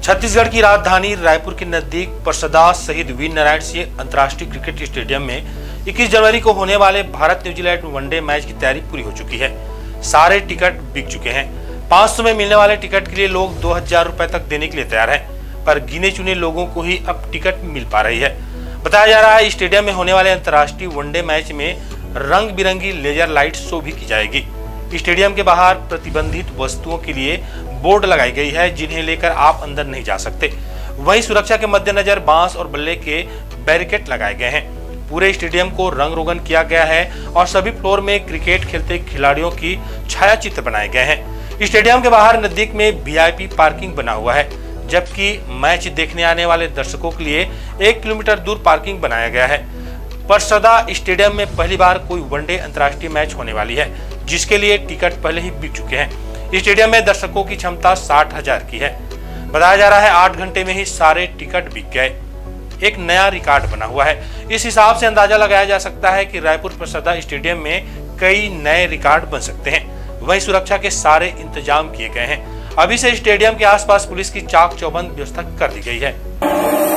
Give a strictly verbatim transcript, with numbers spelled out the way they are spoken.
छत्तीसगढ़ की राजधानी रायपुर के नजदीक परसदा शहीद वीर नारायण सिंह अंतर्राष्ट्रीय क्रिकेट स्टेडियम में इक्कीस जनवरी को होने वाले भारत न्यूजीलैंड वनडे मैच की तैयारी पूरी हो चुकी है। सारे टिकट बिक चुके हैं। पाँच सौ में मिलने वाले टिकट के लिए लोग दो हजार रुपए तक देने के लिए तैयार हैं, पर गिने चुने लोगों को ही अब टिकट मिल पा रही है। बताया जा रहा है स्टेडियम में होने वाले अंतर्राष्ट्रीय वनडे मैच में रंग बिरंगी लेजर लाइट शो भी की जाएगी। स्टेडियम के बाहर प्रतिबंधित वस्तुओं के लिए बोर्ड लगाई गई है, जिन्हें लेकर आप अंदर नहीं जा सकते। वहीं सुरक्षा के मद्देनजर बांस और बल्ले के बैरिकेड लगाए गए हैं। पूरे स्टेडियम को रंग रोगन किया गया है और सभी फ्लोर में क्रिकेट खेलते खिलाड़ियों की छाया चित्र बनाए गए हैं। स्टेडियम के बाहर नजदीक में वीआईपी पार्किंग बना हुआ है, जबकि मैच देखने आने वाले दर्शकों के लिए एक किलोमीटर दूर पार्किंग बनाया गया है। परसदा स्टेडियम में पहली बार कोई वनडे अंतर्राष्ट्रीय मैच होने वाली है, जिसके लिए टिकट पहले ही बिक चुके हैं। स्टेडियम में दर्शकों की क्षमता साठ हजार की है। बताया जा रहा है आठ घंटे में ही सारे टिकट बिक गए। एक नया रिकॉर्ड बना हुआ है। इस हिसाब से अंदाजा लगाया जा सकता है कि रायपुर परसदा स्टेडियम में कई नए रिकॉर्ड बन सकते हैं। वहीं सुरक्षा के सारे इंतजाम किए गए हैं। अभी से स्टेडियम के आसपास पुलिस की चाक चौबंद व्यवस्था कर दी गई है।